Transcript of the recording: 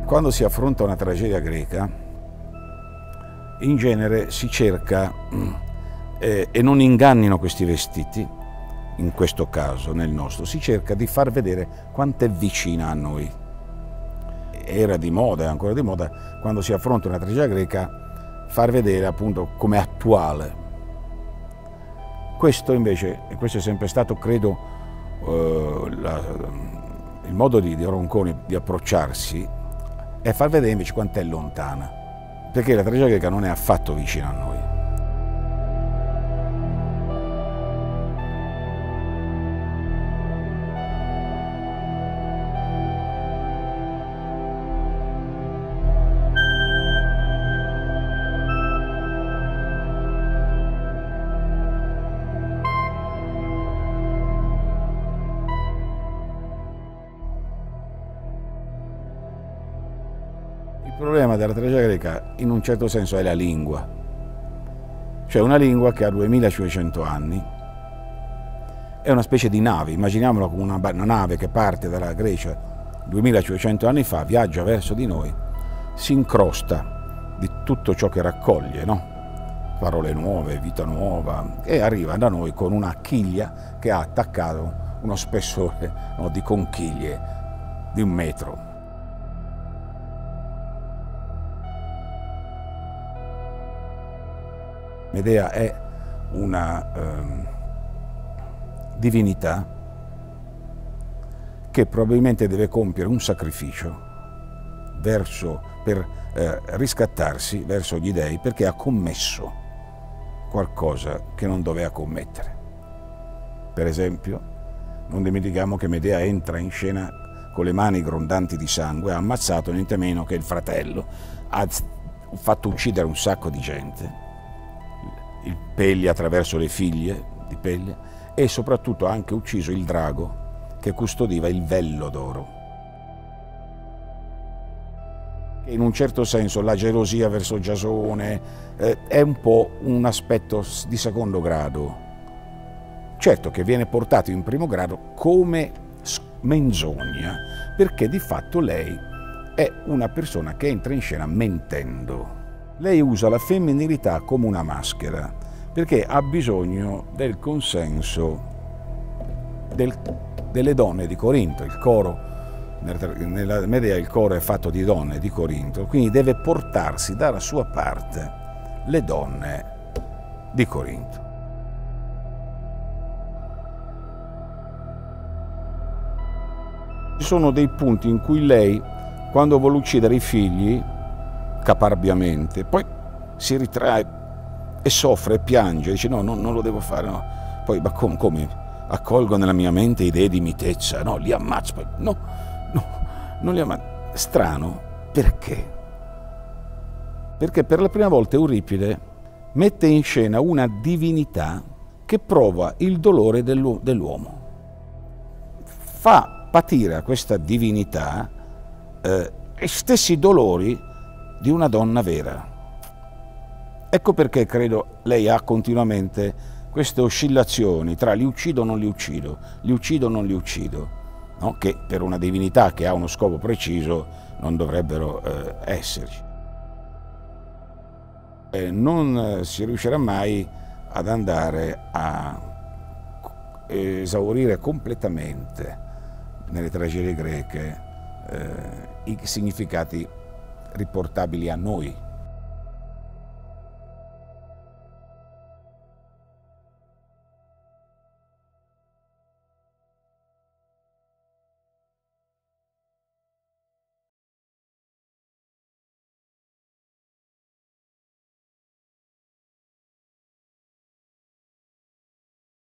Quando si affronta una tragedia greca, in genere si cerca, e non ingannino questi vestiti, in questo caso, nel nostro, si cerca di far vedere quanto è vicina a noi. Era di moda, è ancora di moda, quando si affronta una tragedia greca, far vedere appunto come attuale. Questo invece, e questo è sempre stato, credo, il modo di Ronconi di approcciarsi, è far vedere invece quanto è lontana, perché la tragedia greca non è affatto vicina a noi. Il problema della tragedia greca in un certo senso è la lingua, cioè una lingua che ha 2500 anni, è una specie di nave, immaginiamola come una nave che parte dalla Grecia 2500 anni fa, viaggia verso di noi, si incrosta di tutto ciò che raccoglie, no? Parole nuove, vita nuova, e arriva da noi con una chiglia che ha attaccato uno spessore, no, di conchiglie di 1 metro. Medea è una divinità che probabilmente deve compiere un sacrificio per riscattarsi verso gli dei, perché ha commesso qualcosa che non doveva commettere. Per esempio, non dimentichiamo che Medea entra in scena con le mani grondanti di sangue, ha ammazzato niente meno che il fratello, ha fatto uccidere un sacco di gente, il Peglia attraverso le figlie di Peglia, e soprattutto ha anche ucciso il drago che custodiva il vello d'oro. In un certo senso la gelosia verso Giasone è un po' un aspetto di secondo grado, certo che viene portato in primo grado come menzogna, perché di fatto lei è una persona che entra in scena mentendo. Lei usa la femminilità come una maschera, perché ha bisogno del consenso delle donne di Corinto. Il coro, nella Medea il coro è fatto di donne di Corinto, quindi deve portarsi dalla sua parte le donne di Corinto. Ci sono dei punti in cui lei, quando vuole uccidere i figli, caparbiamente, poi si ritrae e soffre e piange, dice no, non lo devo fare, no. Poi, ma come? Accolgo nella mia mente idee di mitezza, no, li ammazzo, poi no, non li ammazzo. Strano, perché? Perché per la prima volta Euripide mette in scena una divinità che prova il dolore dell'uomo. Fa patire a questa divinità gli stessi dolori di una donna vera. Ecco perché credo lei ha continuamente queste oscillazioni tra li uccido o non li uccido, li uccido o non li uccido, no? Che per una divinità che ha uno scopo preciso non dovrebbero esserci. Non si riuscirà mai ad andare a esaurire completamente nelle tragedie greche i significati riportabili a noi.